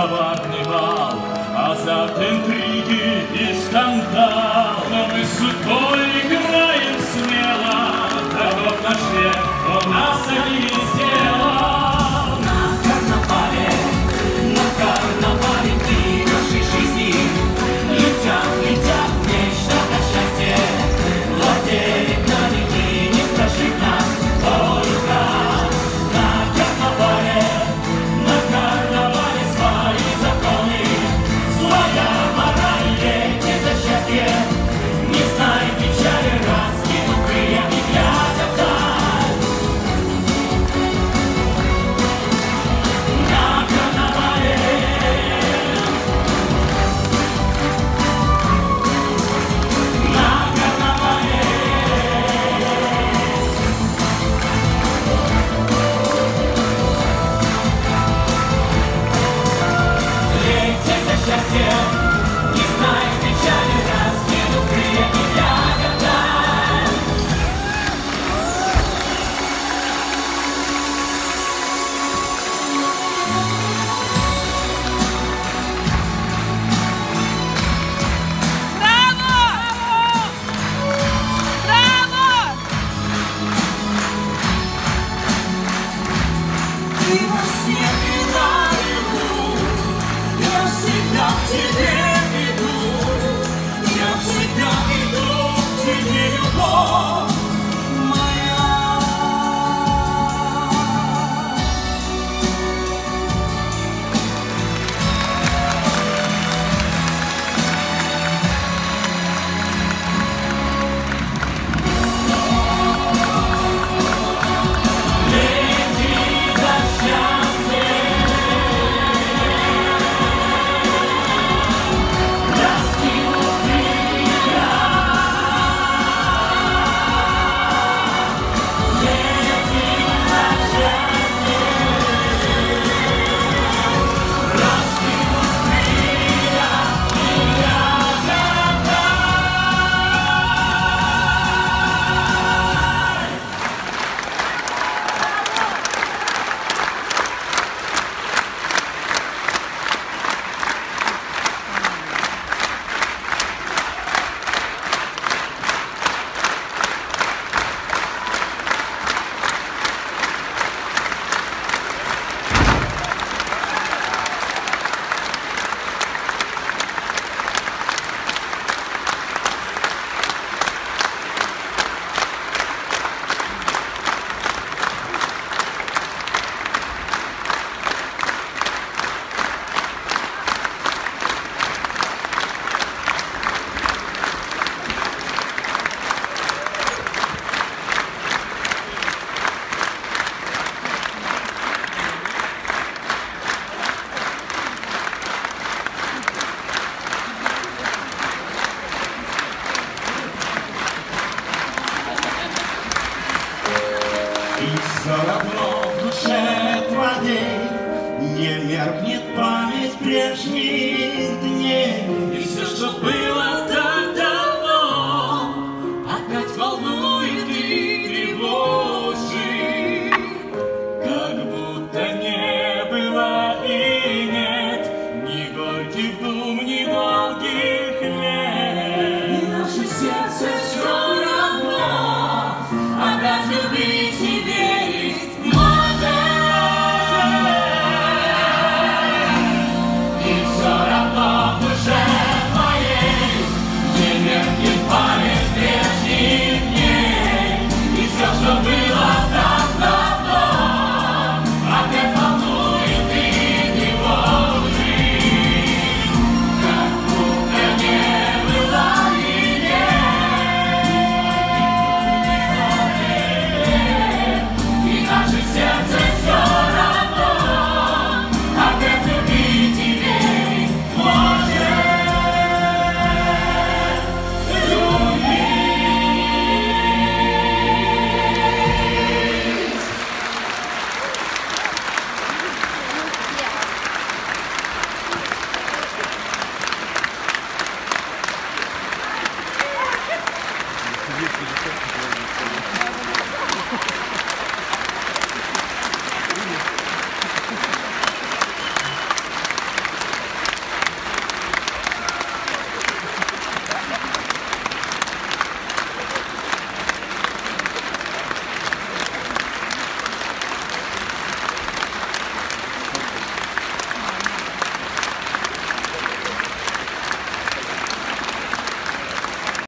коварный бал, азарт, интриги и скандал. Но мы с судьбой играем смело, врагов наш век у нас они сделал. На карнавале дни нашей жизни летят в нечто о счастье. Владеет нами и не страшит нас только. На карнавале свои законы, своя мораль, лейте за счастье. Не знай печали, раскинув крылья и глядя вдаль. На карнавале, на карнавале. Лейте за счастье, не знай печали, раскинув крылья и глядя вдаль. Ты во сне и наяву, я всегда к тебе иду, я всегда иду к тебе, любовь моя. Лети за счастье, раскинув крылья. Лети за счастье, раскинув крылья и глядя вдаль. И все равно в душе твоей не меркнет память прежних дней. И все, что было так давно, опять волнует и тревожит, как будто не было и нет ни горьких дум, ни долгих лет. И наше сердце все равно опять любить